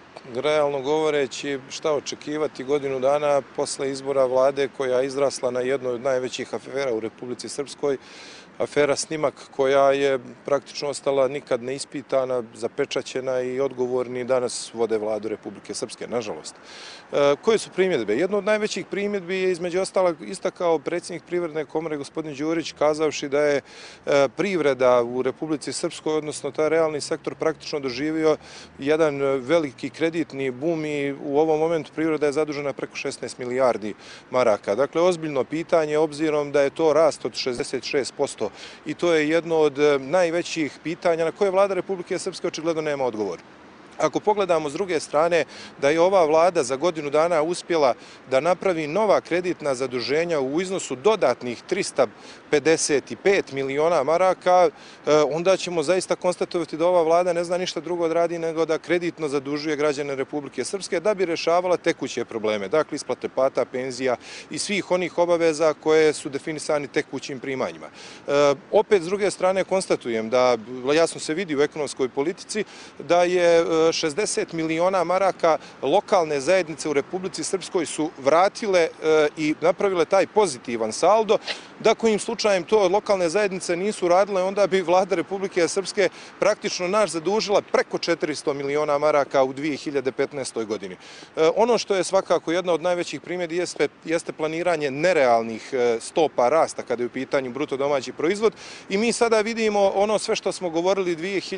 realno govoreći, šta očekivati godinu dana posle izbora vlade koja je izrasla na jednoj od najvećih afera u Republici Srpskoj, afera Snimak, koja je praktično ostala nikad neispitana, zapečaćena i odgovorni danas vode vladu Republike Srpske, nažalost. Koje su primjedbe? Jedna od najvećih primjedbi je između ostalog istakao predsjednik Privredne komore gospodin Đurić, kazavši da je privreda u Republici Srpskoj, odnosno taj realni sektor, praktično doživio jedan veliki kreditni bum i u ovom momentu privreda je zadužena preko 16 milijardi maraka. Dakle, ozbiljno pitanje, obzirom da je to rast od 66%. I to je jedno od najvećih pitanja na koje vlada Republike Srpske očigledno nema odgovor. Ako pogledamo s druge strane da je ova vlada za godinu dana uspjela da napravi nova kreditna zaduženja u iznosu dodatnih 355 miliona maraka, onda ćemo zaista konstatovati da ova vlada ne zna ništa drugo da radi nego da kreditno zadužuje građane Republike Srpske da bi rešavala tekuće probleme, dakle isplate plata, penzija i svih onih obaveza koje su definisani tekućim primanjima. Opet s druge strane konstatujem da jasno se vidi u ekonomskoj politici da je 60 miliona maraka lokalne zajednice u Republici Srpskoj su vratile i napravile taj pozitivan saldo, da kojim slučajem to lokalne zajednice nisu radile, onda bi vlada Republike Srpske praktično nas zadužila preko 400 miliona maraka u 2015. godini. Ono što je svakako jedna od najvećih primjedbi jeste planiranje nerealnih stopa rasta kada je u pitanju bruto domaći proizvod i mi sada vidimo ono sve što smo govorili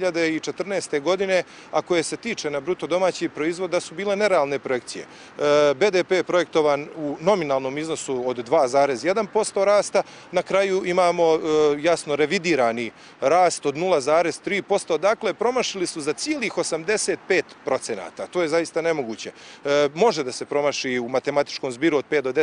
2014. godine, a koje se tiče na bruto domaći proizvod, da su bile nerealne projekcije. BDP je projektovan u nominalnom iznosu od 2,1% rasta, na kraju imamo jasno revidirani rast od 0,3%, dakle promašili su za cijelih 85%. To je zaista nemoguće. Može da se promaši u matematičkom zbiru od 5 do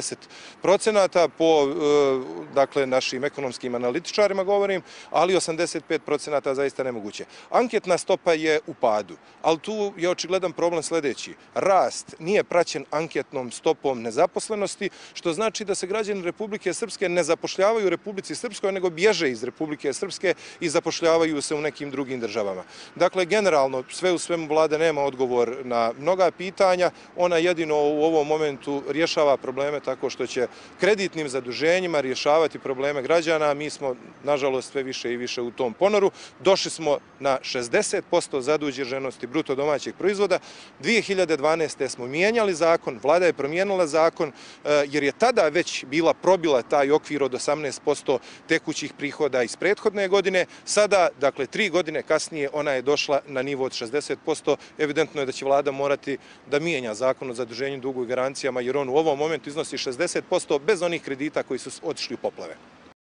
10% po dakle, našim ekonomskim analitičarima govorim, ali 85% zaista nemoguće. Anketna stopa je u padu, ali tu je očigledan problem sljedeći. Rast nije praćen anketnom stopom nezaposlenosti, što znači da se građani Republike Srpske ne zapošljavaju u Republici Srpskoj, nego bježe iz Republike Srpske i zapošljavaju se u nekim drugim državama. Dakle, generalno, sve u svemu vlada nema odgovor na mnoga pitanja. Ona jedino u ovom momentu rješava probleme tako što će kreditnim zaduženjima rješavati probleme građana. Mi smo, nažalost, sve više i više u tom ponoru. Došli smo na 60% zaduženosti bruto domaćeg proizvoda. 2012. smo mijenjali zakon, vlada je promijenila zakon jer je tada već bila probila taj okvir od 18% tekućih prihoda iz prethodne godine. Sada, dakle 3 godine kasnije, ona je došla na nivo od 60%. Evidentno je da će vlada morati da mijenja zakon o zaduženju, dugu i garancijama jer on u ovom momentu iznosi 60% bez onih kredita koji su otišli u poplave.